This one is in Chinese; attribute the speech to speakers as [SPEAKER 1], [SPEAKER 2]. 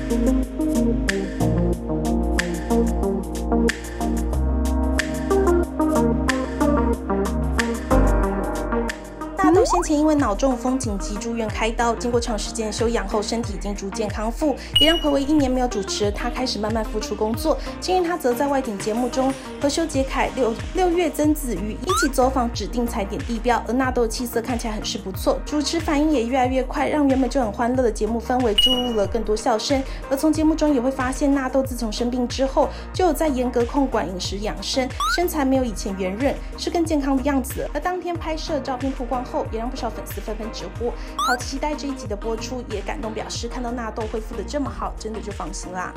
[SPEAKER 1] 纳豆先前因为脑中风紧急住院开刀，经过长时间休养后，身体已经逐渐康复，也让睽违1年没有主持的他开始慢慢复出工作。近日他则在外景节目中和修杰楷、六月曾子瑜一起走访指定踩点地标，而纳豆的气色看起来很是不错，主持反应也越来越快，让原本就很欢乐的节目氛围注入了更多笑声。而从节目中也会发现，纳豆自从生病之后，就有在严格控管饮食养生，身材没有以前圆润，是更健康的样子。而当天拍摄照片曝光后，也让不少粉丝纷纷直呼好期待这一集的播出，也感动表示看到纳豆恢复的这么好，真的就放心啦。